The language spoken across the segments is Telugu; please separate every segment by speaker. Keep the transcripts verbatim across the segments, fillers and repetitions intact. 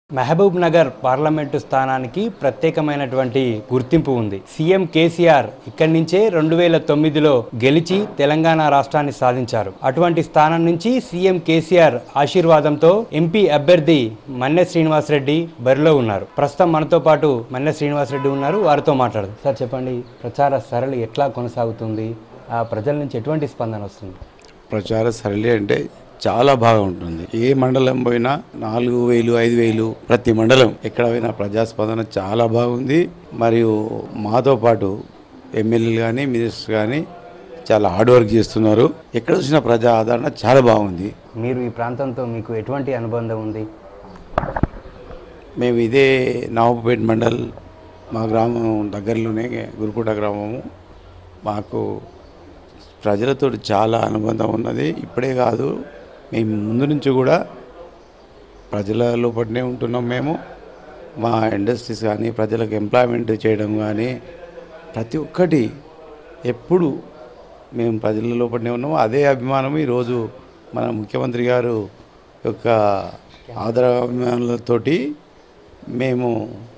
Speaker 1: మహబూబ్ నగర్ పార్లమెంటు స్థానానికి ప్రత్యేకమైనటువంటి గుర్తింపు ఉంది. సీఎం కేసీఆర్ ఇక్కడి నుంచే రెండు వేల తొమ్మిదిలో గెలిచి తెలంగాణ రాష్ట్రాన్ని సాధించారు. అటువంటి స్థానం నుంచి సీఎం కేసీఆర్ ఆశీర్వాదంతో ఎంపీ అభ్యర్థి మన్నె శ్రీనివాసరెడ్డి బరిలో ఉన్నారు. ప్రస్తుతం మనతో పాటు మన్నె శ్రీనివాసరెడ్డి ఉన్నారు. వారితో మాట్లాడదు. సార్ చెప్పండి, ప్రచార సరళి ఎట్లా కొనసాగుతుంది? ఆ ప్రజల నుంచి ఎటువంటి స్పందన వస్తుంది?
Speaker 2: ప్రచార సరళి అంటే చాలా బాగా ఉంటుంది. ఏ మండలం పోయినా నాలుగు వేలు ఐదు వేలు ప్రతి మండలం ఎక్కడ పోయినా ప్రజాస్పందన చాలా బాగుంది. మరియు మాతో పాటు ఎమ్మెల్యేలు కానీ మినిస్టర్ కానీ చాలా హార్డ్ వర్క్ చేస్తున్నారు. ఎక్కడ చూసిన ప్రజా ఆదరణ చాలా బాగుంది.
Speaker 1: మీరు ఈ ప్రాంతంతో మీకు ఎటువంటి అనుబంధం ఉంది?
Speaker 2: మేము ఇదే నవాబుపేట మండల్, మా గ్రామం దగ్గరలోనే గురుకుట గ్రామము. మాకు ప్రజలతో చాలా అనుబంధం ఉన్నది. ఇప్పుడే కాదు, మేము ముందు నుంచి కూడా ప్రజల లోపలనే ఉంటున్నాం. మేము మా ఇండస్ట్రీస్ కానీ ప్రజలకు ఎంప్లాయ్మెంట్ చేయడం కానీ ప్రతి ఒక్కటి ఎప్పుడు మేము ప్రజల లోపలనే ఉన్నాము. అదే అభిమానం ఈరోజు మన ముఖ్యమంత్రి గారు యొక్క ఆదరాభిమానులతోటి మేము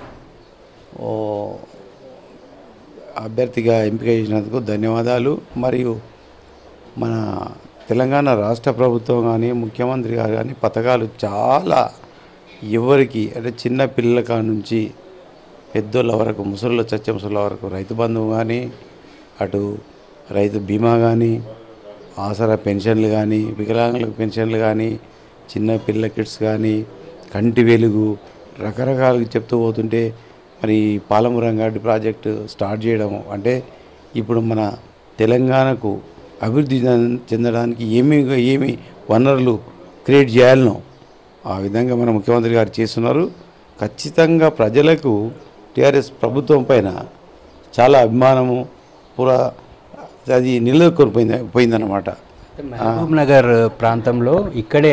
Speaker 2: అభ్యర్థిగా ఎంపిక చేసినందుకు ధన్యవాదాలు. మరియు మన తెలంగాణ రాష్ట్ర ప్రభుత్వం కానీ ముఖ్యమంత్రి గారు కానీ పథకాలు చాలా ఎవరికి అంటే చిన్న పిల్లల కాడ నుంచి పెద్దోళ్ళ వరకు, ముసళ్ళ చచ్చ ముసళ్ళ వరకు రైతు బంధువు కానీ, అటు రైతు బీమా కానీ, ఆసరా పెన్షన్లు కానీ, వికలాంగులకు పెన్షన్లు కానీ, చిన్న పిల్లల కిట్స్ కానీ, కంటి వెలుగు రకరకాలుగా చెప్తూ పోతుంటే మరి పాలమూరు రంగారెడ్డి ప్రాజెక్టు స్టార్ట్ చేయడము అంటే ఇప్పుడు మన తెలంగాణకు అభివృద్ధి చెందడానికి ఏమి ఏమి వనరులు క్రియేట్ చేయాలనో ఆ విధంగా మన ముఖ్యమంత్రి గారు చేస్తున్నారు. ఖచ్చితంగా ప్రజలకు టీఆర్ఎస్ ప్రభుత్వం పైన చాలా అభిమానము పూరా అది నిలదొక్కుని పోయింది పోయిందన్నమాట.
Speaker 1: మహబూబ్ నగర్ ప్రాంతంలో ఇక్కడే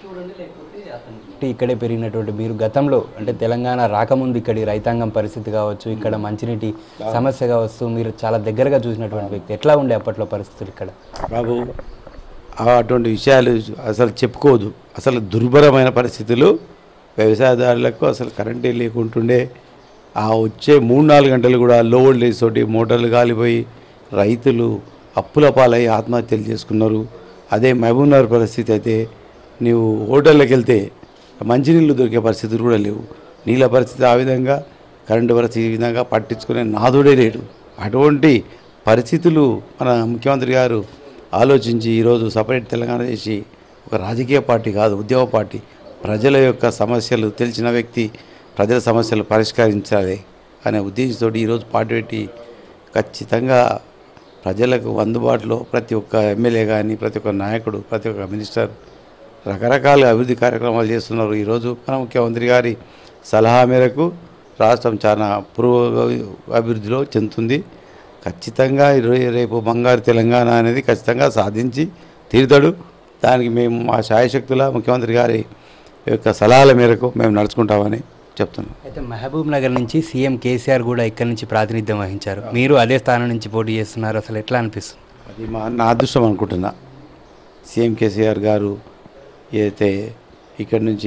Speaker 1: ఇక్కడే పెరిగినటువంటి మీరు గతంలో అంటే తెలంగాణ రాకముందు ఇక్కడి రైతాంగం పరిస్థితి కావచ్చు, ఇక్కడ మంచినీటి సమస్య కావచ్చు, మీరు చాలా దగ్గరగా చూసినటువంటి వ్యక్తి. ఎట్లా ఉండే అప్పట్లో పరిస్థితులు ఇక్కడ?
Speaker 2: బాబు అటువంటి విషయాలు అసలు చెప్పుకోదు. అసలు దుర్భరమైన పరిస్థితులు. వ్యవసాయదారులకు అసలు కరెంటే లేకుంటుండే. ఆ వచ్చే మూడు నాలుగు గంటలు కూడా లో వోల్టేజ్ తోటి మోటార్లు కాలిపోయి రైతులు అప్పుల పాలై ఆత్మహత్యలు చేసుకున్నారు. అదే మహబూబ్ నగర్ పరిస్థితి అయితే నీవు హోటళ్ళకి వెళ్తే మంచినీళ్ళు దొరికే పరిస్థితులు కూడా లేవు. నీళ్ళ పరిస్థితి ఆ విధంగా, కరెంటు పరిస్థితి ఈ విధంగా పట్టించుకునే నాదుడే లేడు. అటువంటి పరిస్థితులు మన ముఖ్యమంత్రి గారు ఆలోచించి ఈరోజు సపరేట్ తెలంగాణ చేసి ఒక రాజకీయ పార్టీ కాదు, ఉద్యమ పార్టీ, ప్రజల యొక్క సమస్యలు తెలిసిన వ్యక్తి, ప్రజల సమస్యలు పరిష్కరించాలి అనే ఉద్దేశంతో ఈరోజు పార్టీ పెట్టి ఖచ్చితంగా ప్రజలకు అందుబాటులో ప్రతి ఒక్క ఎమ్మెల్యే కానీ, ప్రతి ఒక్క నాయకుడు, ప్రతి ఒక్క మినిస్టర్ రకరకాల అభివృద్ధి కార్యక్రమాలు చేస్తున్నారు. ఈరోజు మన ముఖ్యమంత్రి గారి సలహా మేరకు రాష్ట్రం చాలా పురోగ అభివృద్ధిలో చెందుతుంది. ఖచ్చితంగా రేపు బంగారు తెలంగాణ అనేది ఖచ్చితంగా సాధించి తీరుతాడు. దానికి మేము మా శాయశక్తుల ముఖ్యమంత్రి గారి యొక్క సలహాల మేరకు మేము నడుచుకుంటామని చెప్తున్నాం.
Speaker 1: అయితే మహబూబ్ నగర్ నుంచి సీఎం కేసీఆర్ కూడా ఇక్కడి నుంచి ప్రాతినిధ్యం వహించారు. మీరు అదే స్థానం నుంచి పోటీ చేస్తున్నారు. అసలు ఎట్లా అనిపిస్తుంది?
Speaker 2: అది మా నా అదృష్టం అనుకుంటున్నా. సీఎం కేసీఆర్ గారు ఏదైతే ఇక్కడి నుంచి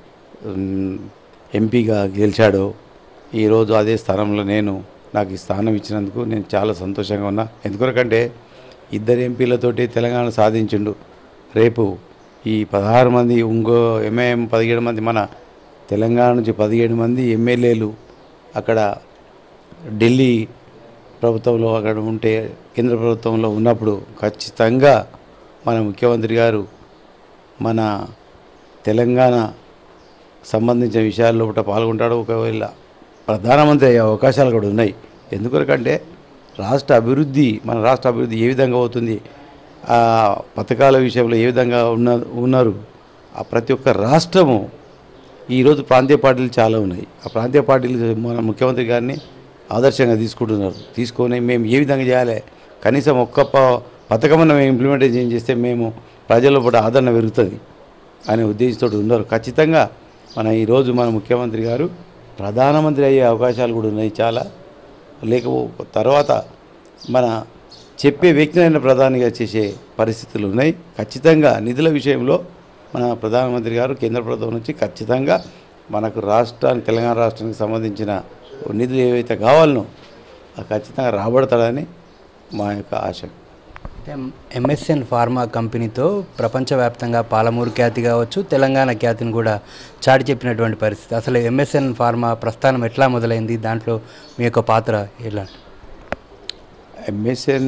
Speaker 2: ఎంపీగా గెలిచాడో ఈరోజు అదే స్థానంలో నేను నాకు ఈ స్థానం ఇచ్చినందుకు నేను చాలా సంతోషంగా ఉన్నా. ఎందుకంటే ఇద్దరు ఎంపీలతోటి తెలంగాణ సాధించిండు. రేపు ఈ పదహారు మంది ఇంకో ఎంఐఎం పదిహేడు మంది మన తెలంగాణ నుంచి పదిహేడు మంది ఎమ్మెల్యేలు అక్కడ ఢిల్లీ ప్రభుత్వంలో అక్కడ ఉంటే కేంద్ర ప్రభుత్వంలో ఉన్నప్పుడు ఖచ్చితంగా మన ముఖ్యమంత్రి గారు మన తెలంగాణ సంబంధించిన విషయాల లోపల పాల్గొంటాడు. ఒకవేళ ప్రధానమంత్రి అయ్యే అవకాశాలు కూడా ఉన్నాయి. ఎందుకంటే రాష్ట్ర అభివృద్ధి మన రాష్ట్ర అభివృద్ధి ఏ విధంగా అవుతుంది, ఆ పథకాల విషయంలో ఏ విధంగా ఉన్న ఉన్నారు ఆ ప్రతి ఒక్క రాష్ట్రము ఈరోజు ప్రాంతీయ పార్టీలు చాలా ఉన్నాయి. ఆ ప్రాంతీయ పార్టీలు మన ముఖ్యమంత్రి గారిని ఆదర్శంగా తీసుకుంటున్నారు. తీసుకొని మేము ఏ విధంగా చేయాలి, కనీసం ఒక్క పథకమన్న మేము ఇంప్లిమెంటేషన్ చేస్తే మేము ప్రజల కూడా ఆదరణ పెరుగుతుంది అనే ఉద్దేశంతో ఉన్నారు. ఖచ్చితంగా మన ఈరోజు మన ముఖ్యమంత్రి గారు ప్రధానమంత్రి అయ్యే అవకాశాలు కూడా ఉన్నాయి చాలా. లేకపో తర్వాత మన చెప్పే వ్యక్తినైనా ప్రధానిగా చేసే పరిస్థితులు ఉన్నాయి. ఖచ్చితంగా నిధుల విషయంలో మన ప్రధానమంత్రి గారు కేంద్ర ప్రభుత్వం నుంచి ఖచ్చితంగా మనకు రాష్ట్రానికి తెలంగాణ రాష్ట్రానికి సంబంధించిన నిధులు ఏవైతే కావాలనో అది ఖచ్చితంగా రాబడతాడని మా యొక్క ఆశ.
Speaker 1: ఎంఎస్ఎన్ ఫార్మా కంపెనీతో ప్రపంచవ్యాప్తంగా పాలమూరు ఖ్యాతి కావచ్చు, తెలంగాణ ఖ్యాతిని కూడా చాటి చెప్పినటువంటి పరిస్థితి. అసలు ఎంఎస్ఎన్ ఫార్మా ప్రస్థానం ఎట్లా మొదలైంది, దాంట్లో మీ యొక్క పాత్ర ఎలా?
Speaker 2: ఎంఎస్ఎన్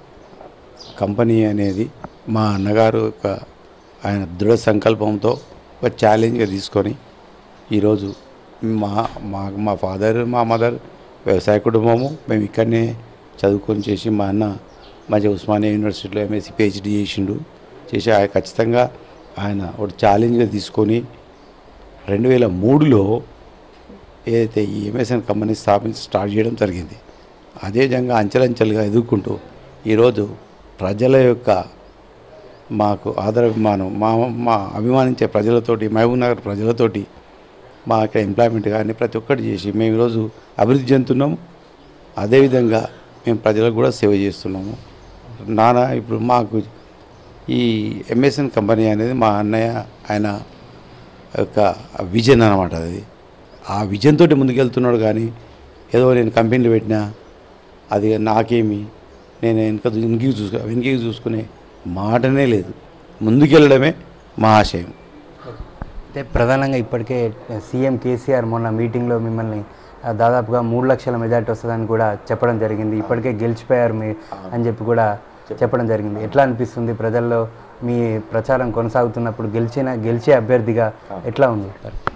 Speaker 2: కంపెనీ అనేది మా అన్నగారు ఒక ఆయన దృఢ సంకల్పంతో ఒక ఛాలెంజ్గా తీసుకొని ఈరోజు మా మా మా ఫాదర్ మా మదర్ వ్యవసాయ కుటుంబము, మేము ఇక్కడనే చదువుకొని చేసి మా అన్న మంచి ఉస్మానియా యూనివర్సిటీలో ఎంఎస్సీ పిహెచ్డీ చేసిండు. చేసి ఆయన ఖచ్చితంగా ఆయన ఒక ఛాలెంజ్గా తీసుకొని రెండు వేల మూడులో ఏదైతే ఈ ఎంఎస్ఎన్ కంపెనీ స్థాపించి స్టార్ట్ చేయడం జరిగింది. అదేవిధంగా అంచెలంచెలుగా ఎదుర్కొంటూ ఈరోజు ప్రజల యొక్క మాకు ఆదరాభిమానం, మా మా అభిమానించే ప్రజలతోటి, మహబూబ్ నగర్ ప్రజలతోటి మా యొక్క ఎంప్లాయ్మెంట్ కానీ ప్రతి ఒక్కటి చేసి మేము ఈరోజు అభివృద్ధి చెందుతున్నాము. అదేవిధంగా మేము ప్రజలకు కూడా సేవ చేస్తున్నాము. నాన్న ఇప్పుడు మాకు ఈ ఎంఎస్ఎన్ కంపెనీ అనేది మా అన్నయ్య ఆయన యొక్క విజన్ అన్నమాట. అది ఆ విజన్ తోటి ముందుకెళ్తున్నాడు. కానీ ఏదో నేను కంపెనీలు పెట్టినా అది నాకేమి, నేను వెనుక వెనుకకి చూసుకు వెనుకకి చూసుకునే మాటనే లేదు. ముందుకెళ్ళడమే మా ఆశయం.
Speaker 1: అంటే ప్రధానంగా ఇప్పటికే సీఎం కేసీఆర్ మొన్న మీటింగ్లో మిమ్మల్ని దాదాపుగా మూడు లక్షల మెజార్టీ వస్తుందని కూడా చెప్పడం జరిగింది. ఇప్పటికే గెలిచిపోయారు మీ అని చెప్పి కూడా చెప్పడం జరిగింది. ఎట్లా అనిపిస్తుంది ప్రజల్లో మీ ప్రచారం కొనసాగుతున్నప్పుడు గెలిచిన గెలిచే అభ్యర్థిగా ఎట్లా ఉంది?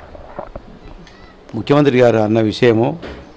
Speaker 2: ముఖ్యమంత్రి గారు అన్న విషయము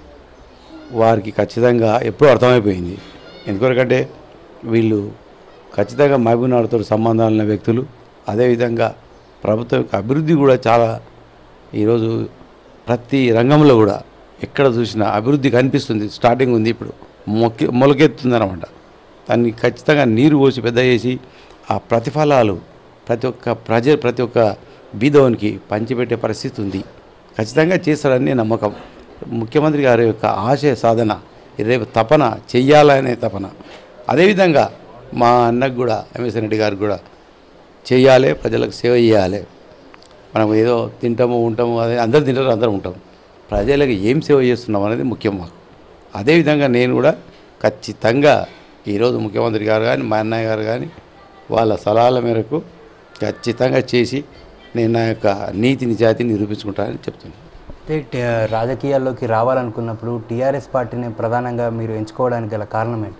Speaker 2: వారికి ఖచ్చితంగా ఎప్పుడూ అర్థమైపోయింది. ఎందుకంటే వీళ్ళు ఖచ్చితంగా మహబూబ్ నగర్తో సంబంధాలు ఉన్న వ్యక్తులు. అదేవిధంగా ప్రభుత్వం యొక్క అభివృద్ధి కూడా చాలా ఈరోజు ప్రతి రంగంలో కూడా ఎక్కడ చూసినా అభివృద్ధి కనిపిస్తుంది. స్టార్టింగ్ ఉంది, ఇప్పుడు మొక్కి మొలకెత్తుందన్నమాట. దాన్ని ఖచ్చితంగా నీరు పోసి పెద్ద చేసి ఆ ప్రతిఫలాలు ప్రతి ఒక్క ప్రజ ప్రతి ఒక్క బీదవానికి పంచిపెట్టే పరిస్థితి ఉంది. ఖచ్చితంగా చేస్తాడని నమ్మకం. ముఖ్యమంత్రి గారి యొక్క ఆశయ సాధన రేపు తపన చెయ్యాలనే తపన. అదేవిధంగా మా అన్నకు కూడా ఎంఎస్ఎన్ రెడ్డి గారికి కూడా చేయాలి, ప్రజలకు సేవ చేయాలి. మనం ఏదో తింటాము ఉంటాము, అదే అందరు తింటారు అందరం ఉంటాం. ప్రజలకు ఏం సేవ చేస్తున్నాం అనేది ముఖ్యం మాకు. అదేవిధంగా నేను కూడా ఖచ్చితంగా ఈరోజు ముఖ్యమంత్రి గారు కానీ మా అన్నయ్య గారు కానీ వాళ్ళ సలహాల మేరకు ఖచ్చితంగా చేసి నేను నా యొక్క నీతి నిజాయితీని నిరూపించుకుంటానని చెప్తున్నాను.
Speaker 1: అంటే రాజకీయాల్లోకి రావాలనుకున్నప్పుడు టీఆర్ఎస్ పార్టీని ప్రధానంగా మీరు ఎంచుకోవడానికి గల కారణం ఏంటి?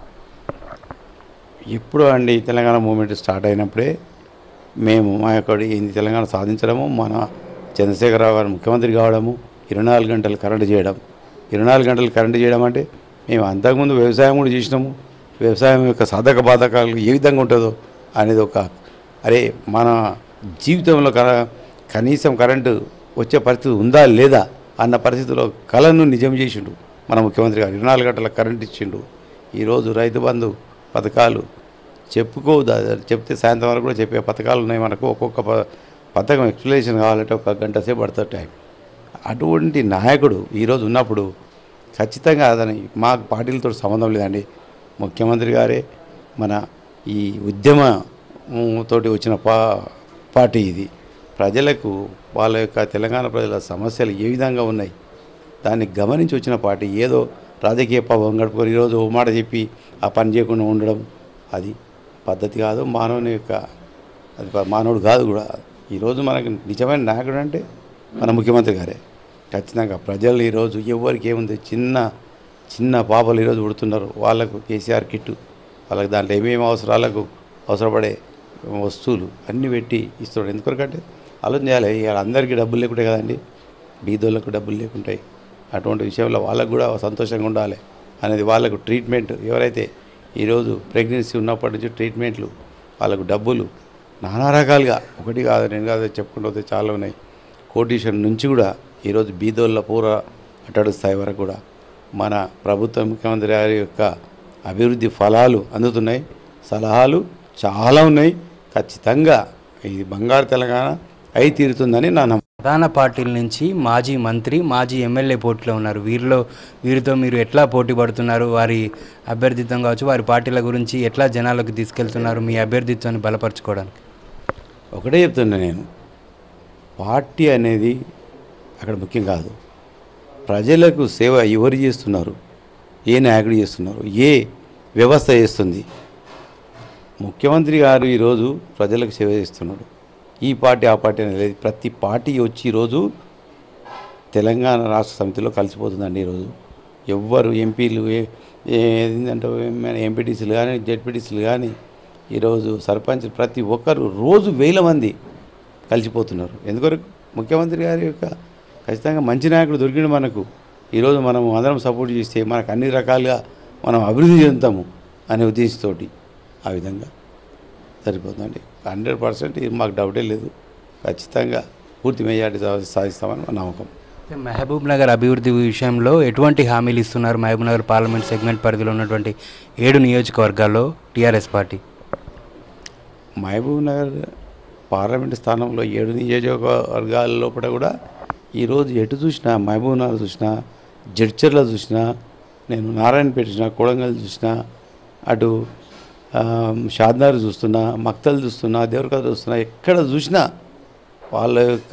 Speaker 2: ఎప్పుడు అండి తెలంగాణ మూవ్మెంట్ స్టార్ట్ అయినప్పుడే మేము మా యొక్క తెలంగాణ సాధించడము, మన చంద్రశేఖరరావు గారు ముఖ్యమంత్రి కావడము, ఇరవై నాలుగు గంటలు కరెంటు చేయడం. ఇరవై నాలుగు గంటలు కరెంటు చేయడం అంటే మేము అంతకుముందు వ్యవసాయం కూడా చేసినాము. వ్యవసాయం యొక్క సాధక బాధకాలు ఏ విధంగా ఉంటుందో అనేది ఒక అరే మన జీవితంలో కనీసం కరెంటు వచ్చే పరిస్థితి ఉందా లేదా అన్న పరిస్థితిలో కళను నిజం చేసిండు మన ముఖ్యమంత్రి గారు. ఇరవై నాలుగు గంటల కరెంట్ ఇచ్చిండు. ఈరోజు రైతు బంధు పథకాలు చెప్పుకో చెప్తే సాయంత్రం వరకు కూడా చెప్పే పథకాలు ఉన్నాయి మనకు. ఒక్కొక్క పథకం ఎక్స్ప్లెనేషన్ కావాలంటే ఒక గంట సేపు పడుతుంది టైం. అటువంటి నాయకుడు ఈరోజు ఉన్నప్పుడు ఖచ్చితంగా అదని మాకు పార్టీలతో సంబంధం లేదండి. ముఖ్యమంత్రి గారే మన ఈ ఉద్యమతోటి వచ్చిన పా పార్టీ ఇది. ప్రజలకు వాళ్ళ యొక్క తెలంగాణ ప్రజల సమస్యలు ఏ విధంగా ఉన్నాయి దాన్ని గమనించి వచ్చిన పార్టీ. ఏదో రాజకీయ పవం గడుపుకొని ఈరోజు ఓ మాట చెప్పి ఆ పని చేయకుండా ఉండడం అది పద్ధతి కాదు. మానవుని యొక్క అది మానవుడు కాదు కూడా. ఈరోజు మనకి నిజమైన నాయకుడు అంటే మన ముఖ్యమంత్రి గారే. ఖచ్చితంగా ప్రజలు ఈరోజు ఎవరికి ఏముంది, చిన్న చిన్న పాపలు ఈరోజు పుడుతున్నారు, వాళ్ళకు కేసీఆర్ కిట్టు, వాళ్ళకి దాంట్లో ఏమేమి అవసరాలకు అవసరపడే వస్తువులు అన్నీ పెట్టి ఇస్తున్నాడు. ఎందుకంటే ఆలోచన చేయాలి. ఇవాళ అందరికీ డబ్బులు లేకుంటే కదండి, బీదోళ్ళకు డబ్బులు లేకుంటాయి. అటువంటి విషయంలో వాళ్ళకు కూడా సంతోషంగా ఉండాలి అనేది. వాళ్ళకు ట్రీట్మెంట్ ఎవరైతే ఈరోజు ప్రెగ్నెన్సీ ఉన్నప్పటి నుంచి ట్రీట్మెంట్లు, వాళ్ళకు డబ్బులు నానా రకాలుగా ఒకటి కాదు నేను కాదు చెప్పుకుంటూ పోతే చాలా ఉన్నాయి. కోటీషన్ నుంచి కూడా ఈరోజు బీదోళ్ళ పూర అట్టడు స్థాయి వరకు కూడా మన ప్రభుత్వ ముఖ్యమంత్రి గారి యొక్క అభివృద్ధి ఫలాలు అందుతున్నాయి. సలహాలు చాలా ఉన్నాయి. ఖచ్చితంగా ఇది బంగారు తెలంగాణ అయి తీరుతుందని నా నమ్మకం.
Speaker 1: ప్రధాన పార్టీల నుంచి మాజీ మంత్రి, మాజీ ఎమ్మెల్యే పోటీలో ఉన్నారు. వీరిలో వీరితో మీరు ఎట్లా పోటీ పడుతున్నారు? వారి అభ్యర్థిత్వం కావచ్చు, వారి పార్టీల గురించి ఎట్లా జనాలకు తీసుకెళ్తున్నారు మీ అభ్యర్థిత్వాన్ని బలపరచుకోవడానికి?
Speaker 2: ఒకటే చెప్తున్నా నేను, పార్టీ అనేది అక్కడ ముఖ్యం కాదు. ప్రజలకు సేవ ఎవరు చేస్తున్నారు, ఏ నాయకుడు చేస్తున్నారు, ఏ వ్యవస్థ చేస్తుంది. ముఖ్యమంత్రి గారు ఈరోజు ప్రజలకు సేవ చేస్తున్నాడు. ఈ పార్టీ ఆ పార్టీ అనేది లేదు. ప్రతి పార్టీ వచ్చి ఈరోజు తెలంగాణ రాష్ట్ర సమితిలో కలిసిపోతుందండి. ఈరోజు ఎవ్వరు ఎంపీలు ఏంటంటే ఎంపీటీసీలు కానీ జెడ్పీటీసీలు కానీ ఈరోజు సర్పంచ్ ప్రతి ఒక్కరు రోజు వేల మంది కలిసిపోతున్నారు. ఎందుకొరకు ముఖ్యమంత్రి గారి యొక్క ఖచ్చితంగా మంచి నాయకుడు దొరికిండు మనకు. ఈరోజు మనం అందరం సపోర్ట్ చేస్తే మనకు అన్ని రకాలుగా మనం అభివృద్ధి చెందుతాము అనే ఉద్దేశంతో ఆ విధంగా సరిపోతుందండి. హండ్రెడ్ పర్సెంట్ మాకు డౌటే లేదు. ఖచ్చితంగా పూర్తి మెజార్టీ సాధిస్తామని మా నమ్మకం.
Speaker 1: మహబూబ్ నగర్ అభివృద్ధి విషయంలో ఎటువంటి హామీలు ఇస్తున్నారు? మహబూబ్ నగర్ పార్లమెంట్ సెగ్మెంట్ పరిధిలో ఉన్నటువంటి ఏడు నియోజకవర్గాల్లో TRS party
Speaker 2: Mahabubnagar parliament స్థానంలో ఏడు నియోజకవర్గాల లోపల కూడా ఈరోజు ఎటు చూసినా మహబూబ్ నగర్ చూసినా, జడ్చర్ల చూసినా, నేను నారాయణపేట చూసినా, కొడంగల్ చూసినా, అటు షాద్నగర్ చూస్తున్నా, మక్తల్ చూస్తున్నా, దేవరకథ చూస్తున్నా, ఎక్కడ చూసినా వాళ్ళ యొక్క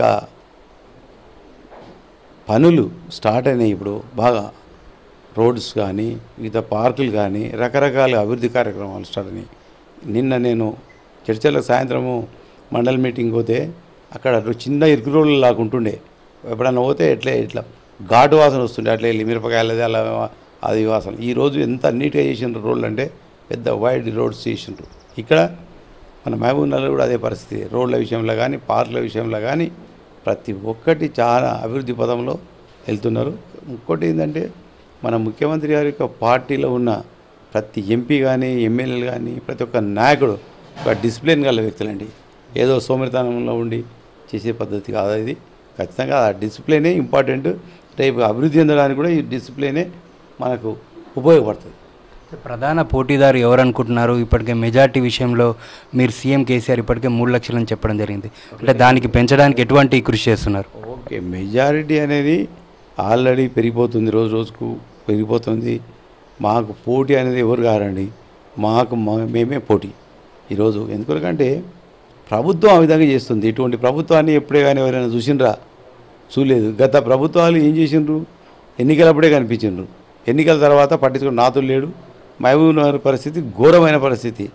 Speaker 2: పనులు స్టార్ట్ అయినాయి. ఇప్పుడు బాగా రోడ్స్ కానీ వివిధ పార్కులు కానీ రకరకాల అభివృద్ధి కార్యక్రమాలు స్టార్ట్ అయినాయి. నిన్న నేను చర్చల సాయంత్రము మండల్ మీటింగ్ పోతే అక్కడ చిన్న ఇరుకు రోడ్లు లాగా ఉంటుండే. ఎప్పుడన్నా పోతే ఎట్లే ఇట్లా ఘాటు వాసన వస్తుండే, అట్లా వెళ్ళి మిరపకాయలది అలా అది వాసన. ఈరోజు ఎంత నీట్గా చేసిన రోడ్లు అంటే పెద్ద వైడ్ రోడ్స్ చేసిండ్రు. ఇక్కడ మన మహబూబ్ నగర్ కూడా అదే పరిస్థితి. రోడ్ల విషయంలో కానీ పార్కుల విషయంలో కానీ ప్రతి ఒక్కటి చాలా అభివృద్ధి పదంలో వెళ్తున్నారు. ఇంకోటి ఏంటంటే మన ముఖ్యమంత్రి గారి యొక్క పార్టీలో ఉన్న ప్రతి ఎంపీ కానీ ఎమ్మెల్యేలు కానీ ప్రతి ఒక్క నాయకుడు ఒక డిసిప్లిన్ గల వ్యక్తులండి. ఏదో సోమరితనంలో ఉండి చేసే పద్ధతి కాదు ఇది. ఖచ్చితంగా ఆ డిసిప్లినే ఇంపార్టెంట్. రేపు అభివృద్ధి చెందడానికి కూడా ఈ డిసిప్లినే మనకు ఉపయోగపడుతుంది.
Speaker 1: ప్రధాన పోటీదారు ఎవరు అనుకుంటున్నారు? ఇప్పటికే మెజార్టీ విషయంలో మీరు సీఎం కేసీఆర్ ఇప్పటికే మూడు లక్షలని చెప్పడం జరిగింది. అంటే దానికి పెంచడానికి ఎటువంటి కృషి చేస్తున్నారు?
Speaker 2: ఓకే, మెజారిటీ అనేది ఆల్రెడీ పెరిగిపోతుంది, రోజు రోజుకు పెరిగిపోతుంది. మాకు పోటీ అనేది ఎవరు కారండి, మాకు మేమే పోటీ ఈరోజు. ఎందుకంటే ప్రభుత్వం ఆ విధంగా చేస్తుంది. ఇటువంటి ప్రభుత్వాన్ని ఎప్పుడే కానీ ఎవరైనా చూసిండ్రా? చూడలేదు. గత ప్రభుత్వాలు ఏం చేసిండ్రు? ఎన్నికలప్పుడే కనిపించిండ్రు. ఎన్నికల తర్వాత పట్టించుకుని నాతులు లేడు. మహబూబ్ నగర్ పరిస్థితి ఘోరమైన పరిస్థితి.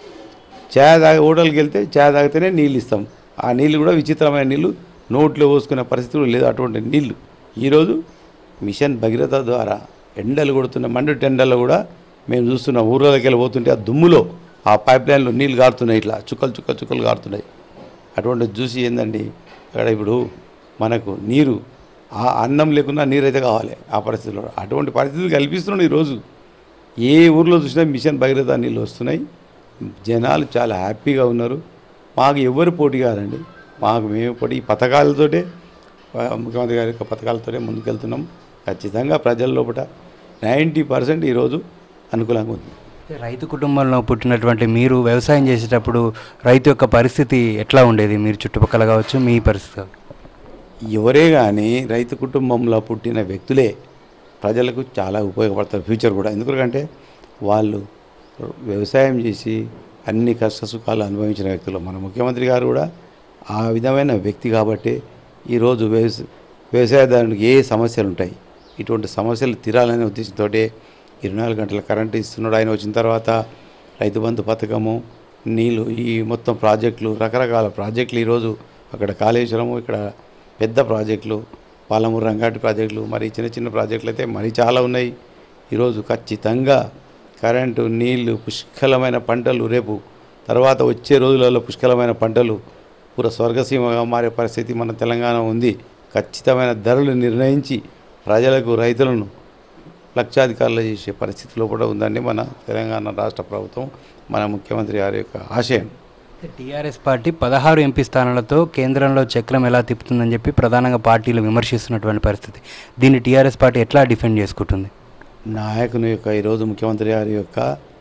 Speaker 2: ఛాయ్ తాగి హోటల్కి వెళ్తే ఛాయ్ తాగితేనే నీళ్ళు ఇస్తాం. ఆ నీళ్ళు కూడా విచిత్రమైన నీళ్ళు, నోట్లో పోసుకునే పరిస్థితి కూడా లేదు. అటువంటి నీళ్ళు ఈరోజు మిషన్ భగీరథ ద్వారా ఎండలు కొడుతున్న మండు టెండల్లో కూడా మేము చూస్తున్నాం. ఊర్లకి వెళ్ళి పోతుంటే ఆ దుమ్ములో ఆ పైప్ లైన్లో నీళ్ళు కారుతున్నాయి, ఇట్లా చుక్కలు చుక్కలు చుక్కలు కారుతున్నాయి. అటువంటి చూసి ఏందండి అక్కడ ఇప్పుడు మనకు నీరు ఆ అన్నం లేకున్నా నీరు అయితే కావాలి ఆ పరిస్థితిలో. అటువంటి పరిస్థితులు కల్పిస్తున్నాడు ఈరోజు. ఏ ఊర్లో చూసినా మిషన్ భగీరథ నీళ్ళు వస్తున్నాయి. జనాలు చాలా హ్యాపీగా ఉన్నారు. మాకు ఎవరు పోటీ కాదండి, మాకు మేము పోటీ. ఈ పథకాలతోటే ముఖ్యమంత్రి గారి యొక్క పథకాలతోనే ముందుకెళ్తున్నాం. ఖచ్చితంగా ప్రజల లోపల నైంటీ పర్సెంట్ ఈరోజు అనుకూలంగా ఉంది.
Speaker 1: రైతు కుటుంబంలో పుట్టినటువంటి మీరు వ్యవసాయం చేసేటప్పుడు రైతు యొక్క పరిస్థితి ఎట్లా ఉండేది? మీరు చుట్టుపక్కల కావచ్చు, మీ పరిస్థితి కావచ్చు.
Speaker 2: ఎవరే కానీ రైతు కుటుంబంలో పుట్టిన వ్యక్తులే ప్రజలకు చాలా ఉపయోగపడతారు ఫ్యూచర్ కూడా. ఎందుకంటే వాళ్ళు వ్యవసాయం చేసి అన్ని కష్ట సుఖాలు అనుభవించిన వ్యక్తులు. మన ముఖ్యమంత్రి గారు కూడా ఆ విధమైన వ్యక్తి కాబట్టి ఈరోజు వ్యవస వ్యవసాయదారునికి ఏ సమస్యలు ఉంటాయి, ఇటువంటి సమస్యలు తీరాలనే ఉద్దేశంతో ఇరవై నాలుగు గంటల కరెంటు ఇస్తున్నాడు. ఆయన వచ్చిన తర్వాత రైతు బంధు పథకము, నీళ్ళు, ఈ మొత్తం ప్రాజెక్టులు, రకరకాల ప్రాజెక్టులు ఈరోజు అక్కడ కాళేశ్వరము, ఇక్కడ పెద్ద ప్రాజెక్టులు, పాలమూరు రంగాటి ప్రాజెక్టులు, మరి చిన్న చిన్న ప్రాజెక్టులు అయితే మరి చాలా ఉన్నాయి. ఈరోజు ఖచ్చితంగా కరెంటు, నీళ్లు, పుష్కలమైన పంటలు, రేపు తర్వాత వచ్చే రోజులలో పుష్కలమైన పంటలు పూర స్వర్గసీమగా మారే పరిస్థితి మన తెలంగాణ ఉంది. ఖచ్చితమైన ధరలు నిర్ణయించి ప్రజలకు, రైతులను లక్షాధికారులు చేసే పరిస్థితిలో కూడా ఉందండి మన తెలంగాణ రాష్ట్ర ప్రభుత్వం, మన ముఖ్యమంత్రి గారి యొక్క ఆశయం.
Speaker 1: టీఆర్ఎస్ పార్టీ పదహారు ఎంపీ స్థానాలతో కేంద్రంలో చక్రం ఎలా తిప్పుతుందని చెప్పి ప్రధానంగా పార్టీలు విమర్శిస్తున్నటువంటి పరిస్థితి. దీన్ని టీఆర్ఎస్ పార్టీ ఎట్లా డిఫెండ్ చేసుకుంటుంది?
Speaker 2: నాయకుని యొక్క ఈరోజు ముఖ్యమంత్రి గారి యొక్క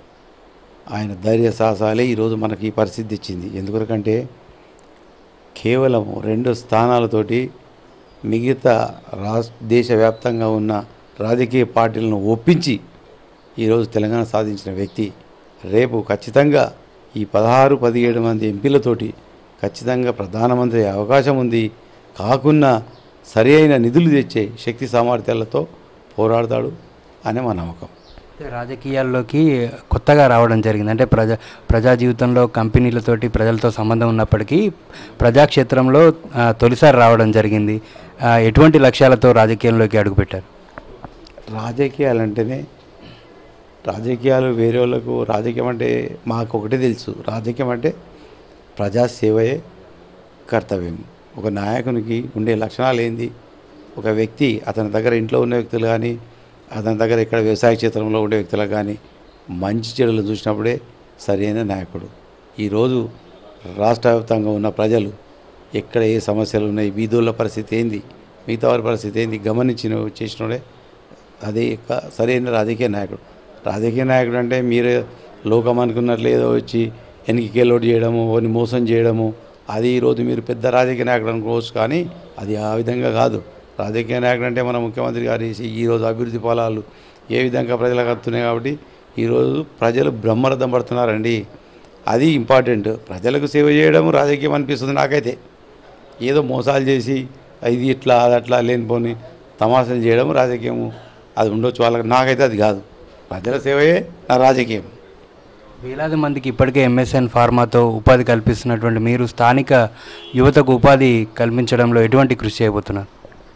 Speaker 2: ఆయన ధైర్య సాహసాలే ఈరోజు మనకి ఈ పరిస్థితి ఇచ్చింది. ఎందుకంటే కేవలం రెండు స్థానాలతోటి మిగతా రాష్ట్ర దేశవ్యాప్తంగా ఉన్న రాజకీయ పార్టీలను ఒప్పించి ఈరోజు తెలంగాణ సాధించిన వ్యక్తి. రేపు ఖచ్చితంగా ఈ పదహారు పదిహేడు మంది ఎంపీలతోటి ఖచ్చితంగా ప్రధానమంత్రి అవకాశం ఉంది. కాకున్నా సరి అయిన నిధులు తెచ్చే శక్తి సామర్థ్యాలతో పోరాడతాడు అనే మా నమ్మకం.
Speaker 1: రాజకీయాల్లోకి కొత్తగా రావడం జరిగింది. అంటే ప్రజా ప్రజా జీవితంలో కంపెనీలతోటి ప్రజలతో సంబంధం ఉన్నప్పటికీ ప్రజాక్షేత్రంలో తొలిసారి రావడం జరిగింది. ఎటువంటి లక్ష్యాలతో రాజకీయంలోకి అడుగుపెట్టారు?
Speaker 2: రాజకీయాలంటేనే రాజకీయాలు వేరే వాళ్ళకు రాజకీయం అంటే మాకు ఒకటే తెలుసు, రాజకీయం అంటే ప్రజాసేవయే కర్తవ్యం. ఒక నాయకునికి ఉండే లక్షణాలు ఏంది, ఒక వ్యక్తి అతని దగ్గర ఇంట్లో ఉన్న వ్యక్తులు కానీ అతని దగ్గర ఇక్కడ వ్యవసాయ క్షేత్రంలో ఉండే వ్యక్తులకు కానీ మంచి చెడులు చూసినప్పుడే సరైన నాయకుడు. ఈరోజు రాష్ట్ర వ్యాప్తంగా ఉన్న ప్రజలు ఎక్కడ ఏ సమస్యలు ఉన్నాయి, వీధుల పరిస్థితి ఏంది, మిగతా వారి పరిస్థితి ఏంది గమనించిన చేసినోడే అదే సరైన రాజకీయ నాయకుడు. రాజకీయ నాయకుడు అంటే మీరు లోకం అనుకున్నట్లు ఏదో వచ్చి ఎన్నికలోటు చేయడము, వారిని మోసం చేయడము, అది ఈరోజు మీరు పెద్ద రాజకీయ నాయకుడు అనుకోవచ్చు. కానీ అది ఆ విధంగా కాదు. రాజకీయ నాయకుడు అంటే మన ముఖ్యమంత్రి గారు ఈరోజు అభివృద్ధి ఫలాలు ఏ విధంగా ప్రజలకు వస్తున్నాయి కాబట్టి ఈరోజు ప్రజలు బ్రహ్మరథం పడుతున్నారండి. అది ఇంపార్టెంట్. ప్రజలకు సేవ చేయడం రాజకీయం అనిపిస్తుంది నాకైతే. ఏదో మోసాలు చేసి ఇది ఇట్లా అది అట్లా లేనిపోని తమాషాలు చేయడం రాజకీయము అది ఉండొచ్చు వాళ్ళకి, నాకైతే అది కాదు. ప్రజల సేవయే నా రాజకీయం.
Speaker 1: వేలాది మందికి ఇప్పటికే ఎంఎస్ఎన్ ఫార్మాతో ఉపాధి కల్పిస్తున్నటువంటి మీరు స్థానిక యువతకు ఉపాధి కల్పించడంలో ఎటువంటి కృషి చేయబోతున్నారు?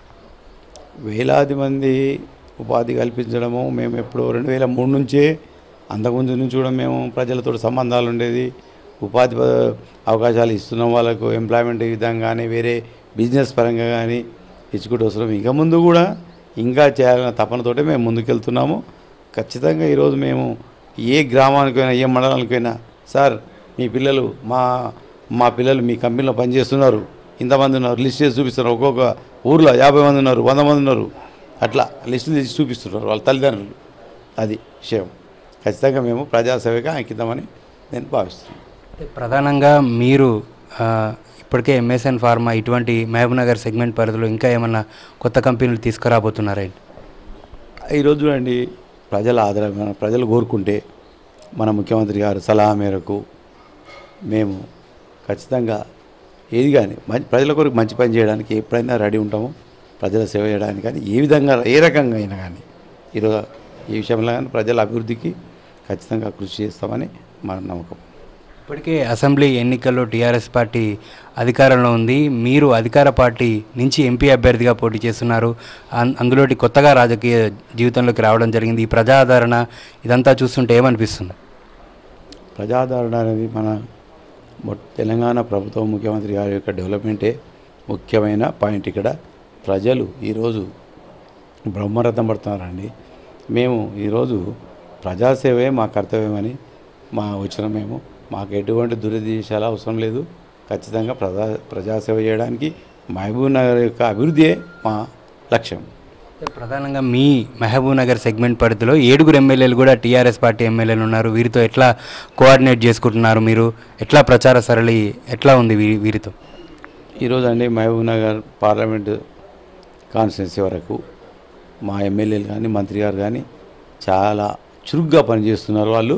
Speaker 2: వేలాది మంది ఉపాధి కల్పించడము మేము ఎప్పుడో రెండు వేల మూడు నుంచే అంతకుముందు నుంచి కూడా మేము ప్రజలతో సంబంధాలు ఉండేది. ఉపాధి అవకాశాలు ఇస్తున్నాం వాళ్ళకు, ఎంప్లాయ్మెంట్ విధంగా కానీ వేరే బిజినెస్ పరంగా కానీ ఇచ్చుకుంటూ వస్తున్నాం. ఇక ముందు కూడా ఇంకా చేయాలన్న తపనతోటే మేము ముందుకెళ్తున్నాము. ఖచ్చితంగా ఈరోజు మేము ఏ గ్రామానికైనా ఏ మండలానికైనా సార్ మీ పిల్లలు మా మా పిల్లలు మీ కంపెనీలో పనిచేస్తున్నారు, ఇంతమంది ఉన్నారు, లిస్ట్ చేసి చూపిస్తున్నారు. ఒక్కొక్క ఊర్లో యాభై మంది ఉన్నారు, వంద మంది ఉన్నారు, అట్లా లిస్టు తీసి చూపిస్తున్నారు వాళ్ళ తల్లిదండ్రులు. అది విషయం. ఖచ్చితంగా మేము ప్రజాసేవగా అంకితమని నేను భావిస్తున్నాను.
Speaker 1: ప్రధానంగా మీరు ఇప్పటికే ఎంఎస్ఎన్ ఫార్మా ఇటువంటి మహబూబ్నగర్ సెగ్మెంట్ పరిధిలో ఇంకా ఏమన్నా కొత్త కంపెనీలు తీసుకురాబోతున్నారండి?
Speaker 2: ఈరోజు చూడండి, ప్రజల ఆదరణ ప్రజలు కోరుకుంటే మన ముఖ్యమంత్రి గారు సలహా మేరకు మేము ఖచ్చితంగా ఏది కానీ మంచి ప్రజల కొరకు మంచి పని చేయడానికి ఎప్పుడైనా రెడీ ఉంటాము. ప్రజల సేవ చేయడానికి కానీ ఏ విధంగా ఏ రకంగా అయినా కానీ ఈరోజు ఈ విషయంలో కానీ ప్రజల అభివృద్ధికి ఖచ్చితంగా కృషి చేస్తామని మన నమ్మకం.
Speaker 1: ఇప్పటికే అసెంబ్లీ ఎన్నికల్లో టీఆర్ఎస్ పార్టీ అధికారంలో ఉంది. మీరు అధికార పార్టీ నుంచి ఎంపీ అభ్యర్థిగా పోటీ చేస్తున్నారు. అందులోటి కొత్తగా రాజకీయ జీవితంలోకి రావడం జరిగింది. ఈ ప్రజాదరణ ఇదంతా చూస్తుంటే ఏమనిపిస్తుంది?
Speaker 2: ప్రజాదరణ అనేది మన తెలంగాణ ప్రభుత్వం ముఖ్యమంత్రి గారి యొక్క డెవలప్మెంటే ముఖ్యమైన పాయింట్. ఇక్కడ ప్రజలు ఈరోజు బ్రహ్మరథం పడుతున్నారండి. మేము ఈరోజు ప్రజాసేవే మా కర్తవ్యమని మా వచ్చిన మేము మాకు ఎటువంటి దురుద్దేశాలు అవసరం లేదు. ఖచ్చితంగా ప్రజా ప్రజాసేవ చేయడానికి మహబూబ్ నగర్ యొక్క అభివృద్ధియే మా లక్ష్యం.
Speaker 1: ప్రధానంగా మీ మహబూబ్ నగర్ సెగ్మెంట్ పరిధిలో ఏడుగురు ఎమ్మెల్యేలు కూడా టీఆర్ఎస్ పార్టీ ఎమ్మెల్యేలు ఉన్నారు. వీరితో ఎట్లా కోఆర్డినేట్ చేసుకుంటున్నారు? మీరు ఎట్లా ప్రచార సరళి ఎట్లా ఉంది వీరితో?
Speaker 2: ఈరోజు అండి మహబూబ్ నగర్ పార్లమెంటు కాన్స్టిట్యున్సీ వరకు మా ఎమ్మెల్యేలు కానీ మంత్రి గారు కానీ చాలా చురుగ్గా పనిచేస్తున్నారు. వాళ్ళు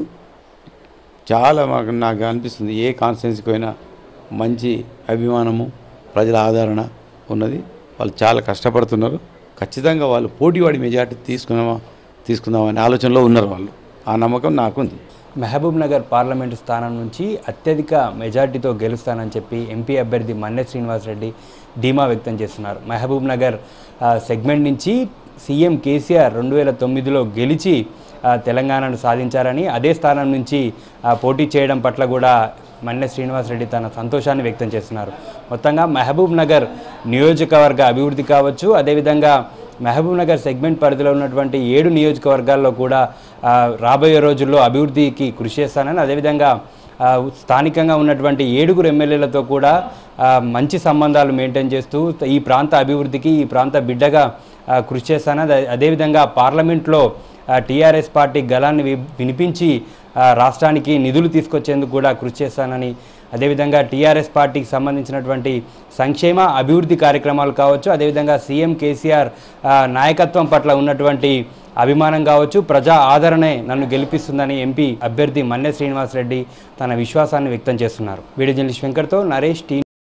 Speaker 2: చాలా మాకు నాకు అనిపిస్తుంది ఏ కాన్స్టిట్యున్సీకి పోయినా మంచి అభిమానము ప్రజల ఆదరణ ఉన్నది. వాళ్ళు చాలా కష్టపడుతున్నారు. ఖచ్చితంగా వాళ్ళు పోటీవాడి మెజార్టీ తీసుకున్నామా తీసుకుందామనే ఆలోచనలో ఉన్నారు వాళ్ళు. ఆ నమ్మకం నాకుంది.
Speaker 1: మహబూబ్ నగర్ పార్లమెంటు స్థానం నుంచి అత్యధిక మెజార్టీతో గెలుస్తానని చెప్పి ఎంపీ అభ్యర్థి మన్నె శ్రీనివాసరెడ్డి ధీమా వ్యక్తం చేస్తున్నారు. మహబూబ్ నగర్ సెగ్మెంట్ నుంచి సీఎం కేసీఆర్ రెండు వేల తొమ్మిదిలో గెలిచి తెలంగాణను సాధించారని, అదే స్థానం నుంచి పోటీ చేయడం పట్ల కూడా మన్నె శ్రీనివాసరెడ్డి తన సంతోషాన్ని వ్యక్తం చేస్తున్నారు. మొత్తంగా మహబూబ్ నగర్ నియోజకవర్గ అభివృద్ధి కావచ్చు, అదేవిధంగా మహబూబ్ నగర్ సెగ్మెంట్ పరిధిలో ఉన్నటువంటి ఏడు నియోజకవర్గాల్లో కూడా రాబోయే రోజుల్లో అభివృద్ధికి కృషి చేస్తానని, అదేవిధంగా స్థానికంగా ఉన్నటువంటి ఏడుగురు ఎమ్మెల్యేలతో కూడా మంచి సంబంధాలు మెయింటైన్ చేస్తూ ఈ ప్రాంత అభివృద్ధికి ఈ ప్రాంత బిడ్డగా కృషి చేస్తానని, అదేవిధంగా పార్లమెంట్లో టీఆర్ఎస్ పార్టీ గళాన్ని వినిపించి రాష్ట్రానికి నిధులు తీసుకొచ్చేందుకు కూడా కృషి చేస్తానని, అదేవిధంగా టీఆర్ఎస్ పార్టీకి సంబంధించినటువంటి సంక్షేమ అభివృద్ధి కార్యక్రమాలు కావచ్చు, అదేవిధంగా సీఎం కేసీఆర్ నాయకత్వం పట్ల ఉన్నటువంటి అభిమానం కావచ్చు, ప్రజా ఆదరణే నన్ను గెలిపిస్తుందని ఎంపీ అభ్యర్థి మన్నె శ్రీనివాసరెడ్డి తన విశ్వాసాన్ని వ్యక్తం చేస్తున్నారు. వీడియో జర్నలిస్ట్ వెంకట్తో నరేష్ టీ.